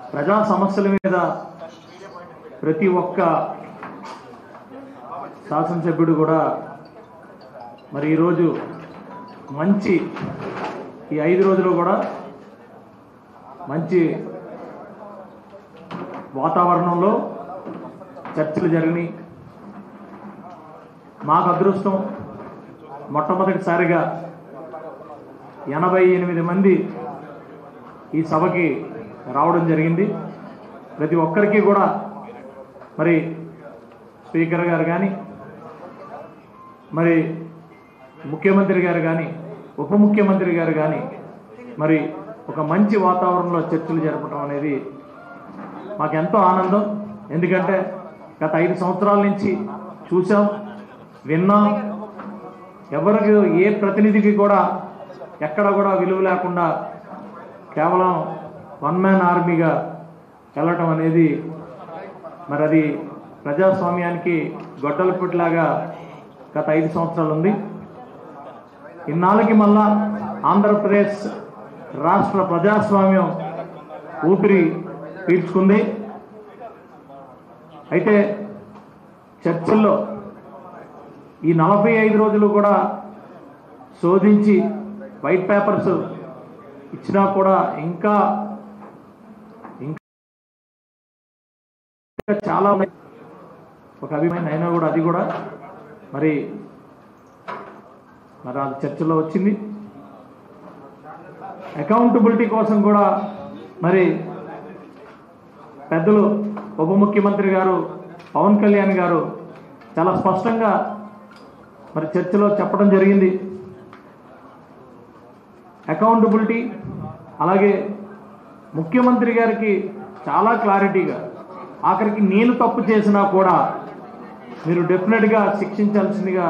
ప్రజా సమస్యల మీద ప్రతి ఒక్క శాసనసభ్యుడు కూడా మరి ఈరోజు మంచి ఈ 5 రోజులు కూడా మంచి వాతావరణంలో చర్చలు జరిగినాయి. మాకు అదృష్టం, మొట్టమొదటిసారిగా 88 మంది ఈ సభకి రావడం జరిగింది. ప్రతి ఒక్కరికి కూడా మరి స్పీకర్ గారు కానీ, మరి ముఖ్యమంత్రి గారు కానీ, ఉప ముఖ్యమంత్రి గారు కానీ మరి ఒక మంచి వాతావరణంలో చర్చలు జరపడం అనేది మాకెంతో ఆనందం. ఎందుకంటే గత 5 సంవత్సరాల నుంచి చూసాం, విన్నాం. ఎవరికి ఏ ప్రతినిధికి కూడా ఎక్కడ కూడా విలువ లేకుండా కేవలం వన్ మ్యాన్ ఆర్మీగా వెళ్ళటం అనేది మరి అది ప్రజాస్వామ్యానికి గొడ్డల పుట్లాగా గత 5 సంవత్సరాలు ఉంది. ఇన్నాళ్ళకి మళ్ళా ఆంధ్రప్రదేశ్ రాష్ట్ర ప్రజాస్వామ్యం ఊపిరి పీల్చుకుంది. అయితే చర్చల్లో ఈ 45 రోజులు కూడా శోధించి వైట్ పేపర్స్ ఇచ్చినా కూడా ఇంకా చాలా ఒక అభిప్రాయం అయినా కూడా అది కూడా మరి ఆ చర్చలో వచ్చింది. అకౌంటబిలిటీ కోసం కూడా మరి పెద్దలు ఉప ముఖ్యమంత్రి గారు పవన్ కళ్యాణ్ గారు చాలా స్పష్టంగా మరి చర్చలో చెప్పడం జరిగింది. అకౌంటబిలిటీ అలాగే ముఖ్యమంత్రి గారికి చాలా క్లారిటీగా ఆఖరికి నేను తప్పు చేసినా కూడా మీరు డెఫినెట్గా శిక్షించాల్సిందిగా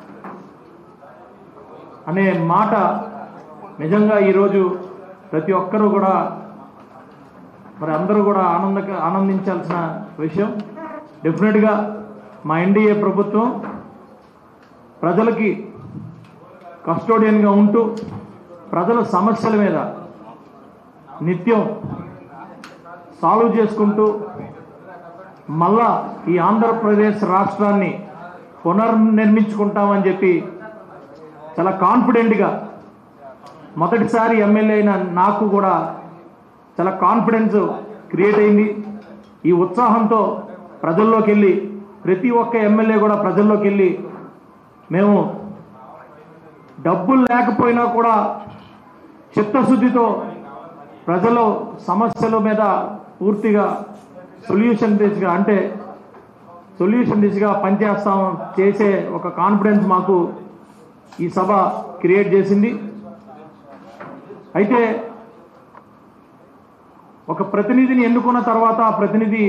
అనే మాట నిజంగా ఈరోజు ప్రతి ఒక్కరూ కూడా మరి అందరూ కూడా ఆనందించాల్సిన విషయం. డెఫినెట్గా మా ఎన్డీఏ ప్రభుత్వం ప్రజలకి కస్టోడియన్గా ఉంటూ ప్రజల సమస్యల మీద నిత్యం సాల్వ్ చేసుకుంటూ మళ్ళా ఈ ఆంధ్రప్రదేశ్ రాష్ట్రాన్ని పునర్నిర్మించుకుంటామని చెప్పి చాలా కాన్ఫిడెంట్గా మొదటిసారి ఎమ్మెల్యే అయిన నాకు కూడా చాలా కాన్ఫిడెన్స్ క్రియేట్ అయింది. ఈ ఉత్సాహంతో ప్రజల్లోకి వెళ్ళి ప్రతి ఒక్క ఎమ్మెల్యే కూడా ప్రజల్లోకి వెళ్ళి మేము డబ్బులు లేకపోయినా కూడా చిత్తశుద్ధితో ప్రజల సమస్యల మీద పూర్తిగా సొల్యూషన్ దిశగా పనిచేస్తాం చేసే ఒక కాన్ఫిడెన్స్ మాకు ఈ సభ క్రియేట్ చేసింది. అయితే ఒక ప్రతినిధిని ఎన్నుకున్న తర్వాత ఆ ప్రతినిధి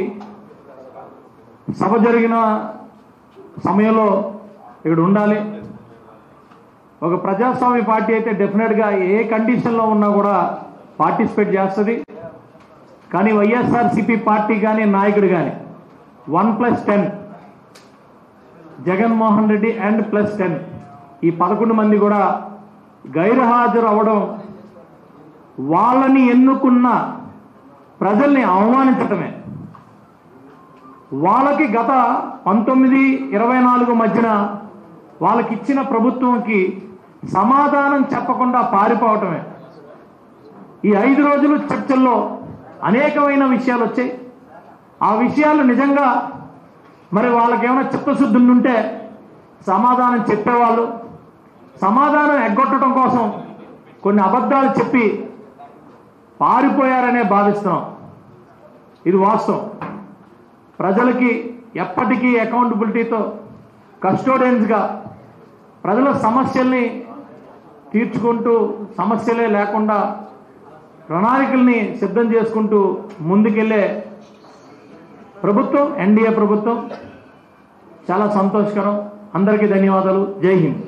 సభ జరిగిన సమయంలో ఇక్కడ ఉండాలి. ఒక ప్రజాస్వామ్య పార్టీ అయితే డెఫినెట్గా ఏ కండిషన్లో ఉన్నా కూడా పార్టిసిపేట్ చేస్తుంది. కానీ వైఎస్ఆర్సీపీ పార్టీ కానీ నాయకుడు కానీ 1+10 జగన్మోహన్ రెడ్డి అండ్ +10 ఈ 11 మంది కూడా గైర్హాజరు అవ్వడం వాళ్ళని ఎన్నుకున్న ప్రజల్ని అవమానించటమే. వాళ్ళకి గత 19-24 మధ్యన వాళ్ళకి ఇచ్చిన ప్రభుత్వంకి సమాధానం చెప్పకుండా పారిపోవటమే. ఈ 5 రోజులు చర్చల్లో అనేకమైన విషయాలు వచ్చాయి. ఆ విషయాలు నిజంగా మరి వాళ్ళకేమైనా చిత్తశుద్ధి ఉంటే సమాధానం చెప్పేవాళ్ళు. సమాధానం ఎగ్గొట్టడం కోసం కొన్ని అబద్ధాలు చెప్పి పారిపోయారనే భావిస్తున్నాం. ఇది వాస్తవం. ప్రజలకి ఎప్పటికీ అకౌంటబిలిటీతో కస్టోడియన్స్గా ప్రజల సమస్యల్ని తీర్చుకుంటూ సమస్యలే లేకుండా ప్రణాళికల్ని సిద్ధం చేసుకుంటూ ముందుకెళ్ళే ప్రభుత్వం ఎన్డీఏ ప్రభుత్వం. చాలా సంతోషకరం. అందరికీ ధన్యవాదాలు. జై హింద్.